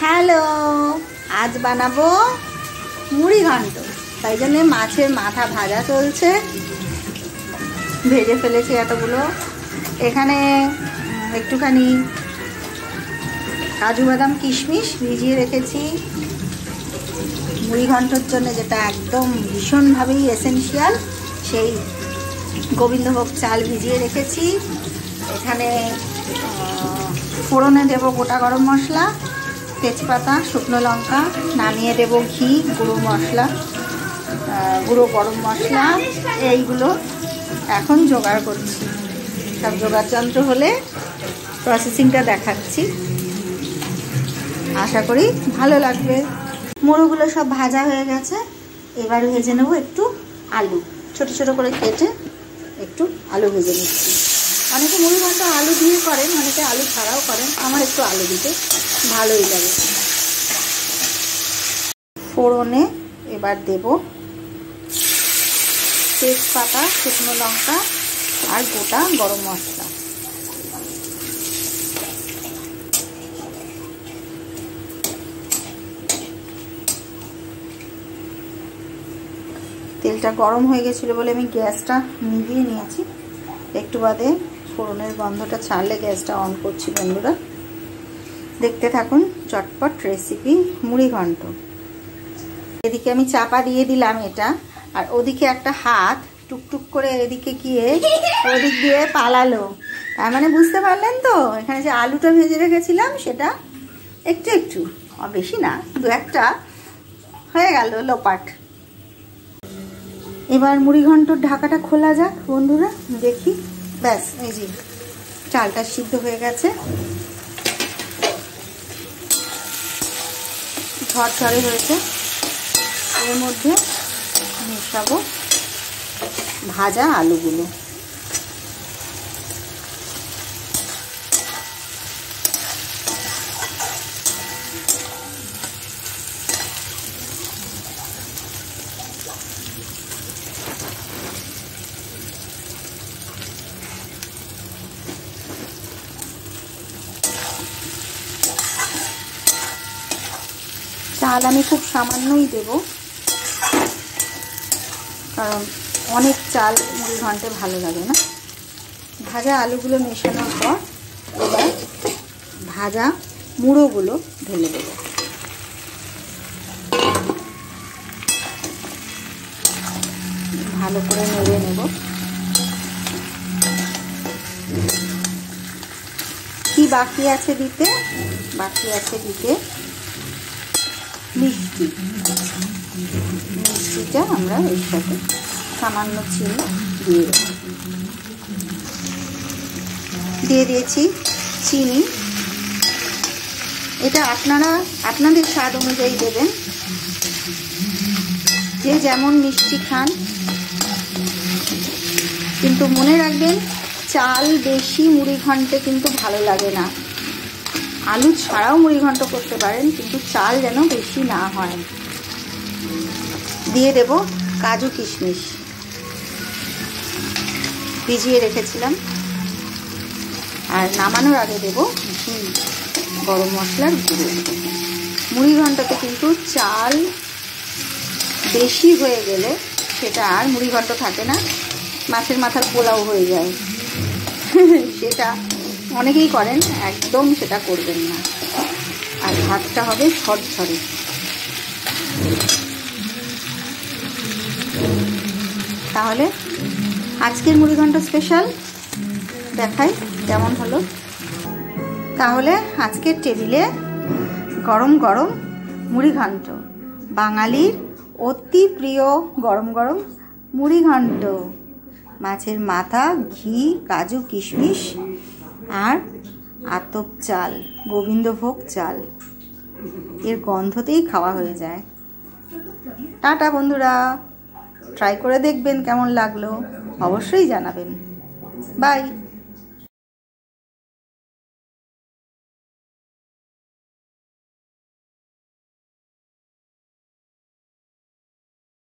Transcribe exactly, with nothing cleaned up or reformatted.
Hello, আজ বানাবো মুড়ি ঘন্ট। তাই জন্য মাছের মাথা ভাজা চলছে, ভেজে ফেলেছি এতগুলো। এখানে একটুখানি কাজু বাদাম কিশমিশ ভিজিয়ে রেখেছি মুড়ি ঘন্টর জন্য, যেটা একদম ভীষণভাবেই এসেনশিয়াল। সেই গোবিন্দভোগ চাল ভিজিয়ে রেখেছি। এখানে ফোড়নে দেব গোটা গরম মশলা, তেজপাতা, শুকনো লঙ্কা। নামিয়ে দেব ঘি, গুঁড়ো মশলা, গুঁড়ো গরম মশলা। এইগুলো এখন জোগাড় করছি। সব জোগাড় যন্ত্র হলে প্রসেসিংটা দেখাচ্ছি, আশা করি ভালো লাগবে। মুড়োগুলো সব ভাজা হয়ে গেছে। এবার ভেজে নেব একটু আলু, ছোট ছোট করে কেটে একটু আলু ভেজে নিচ্ছি। অনেকে মুড়ি ঘন্ট আলু দিয়ে করেন, অনেকে আলু ছাড়াও করেন। আমার একটু আলু দিতে ভালোই লাগে। ফোড়নে এবার দেব তেজপাতা, শুকনো লঙ্কা আর গোটা গরম মশলা। তেলটা গরম হয়ে গেছিলো বলে আমি গ্যাসটা নিভিয়ে নিয়েছি। একটু বাদে ফোড়নের গন্ধটা ছাড়লে গ্যাসটা অন করছি। বন্ধুরা দেখতে থাকুন চটপট রেসিপি মুড়ি ঘন্ট। এদিকে আমি চাপা দিয়ে দিলাম এটা, আর ওদিকে একটা হাত টুকটুক করে এদিকে গিয়ে ওদিক দিয়ে পালালো। তার মানে বুঝতে পারলেন তো, এখানে যে আলুটা ভেজে রেখেছিলাম সেটা একটু একটু, বেশি না, দু একটা হয়ে গেল লোপাট। এবার মুড়ি ঘন্টর ঢাকাটা খোলা যাক বন্ধুরা, দেখি। ব্যাস, এই যে চালটা সিদ্ধ হয়ে গেছে, ঝরঝরে হয়েছে। এর মধ্যে মেশাবো ভাজা আলুগুলো। চাল আমি খুব সামান্যই দেব, কারণ অনেক চাল মুড়ি ঘন্টে ভালো লাগে না। ভাজা আলুগুলো মেশানোর পর এবার ভাজা মুড়োগুলো ঢেলে দেব। ভালো করে নেড়ে নেব। কি বাকি আছে দিতে? বাকি আছে দিতে মিষ্টি। মিষ্টিটা আমরা এর সাথে সামান্য চিনি দিয়ে দেব। দিয়ে দিয়েছি চিনি। এটা আপনারা আপনাদের স্বাদ অনুযায়ী দেবেন, যে যেমন মিষ্টি খান। কিন্তু মনে রাখবেন, চাল বেশি মুড়ি ঘন্টে কিন্তু ভালো লাগে না। আলু ছাড়াও মুড়ি ঘন্ট করতে পারেন, কিন্তু চাল যেন বেশি না হয়। দিয়ে দেব কাজু কিশমিশ, ভিজিয়ে রেখেছিলাম। আর নামানোর আগে দেব ঘি, গরম মশলার গুঁড়ো। মুড়ি ঘন্টতে কিন্তু চাল বেশি হয়ে গেলে সেটা আর মুড়ি ঘন্ট থাকে না, মাছের মাথার পোলাও হয়ে যায়। সেটা অনেকেই করেন, একদম সেটা করবেন না। আর ভাতটা হবে ঝরঝরে। তাহলে আজকের মুড়ি ঘন্ট স্পেশাল দেখাই কেমন হলো। তাহলে আজকের টেবিলে গরম গরম মুড়ি ঘন্ট, বাঙালির অতি প্রিয় গরম গরম মুড়ি ঘন্ট। মাছের মাথা, ঘি, কাজু কিশমিশ আর আতপ চাল, গোবিন্দভোগ চাল, এর গন্ধতেই খাওয়া হয়ে যায়। টাটা বন্ধুরা, ট্রাই করে দেখবেন কেমন লাগলো, অবশ্যই জানাবেন। বাই।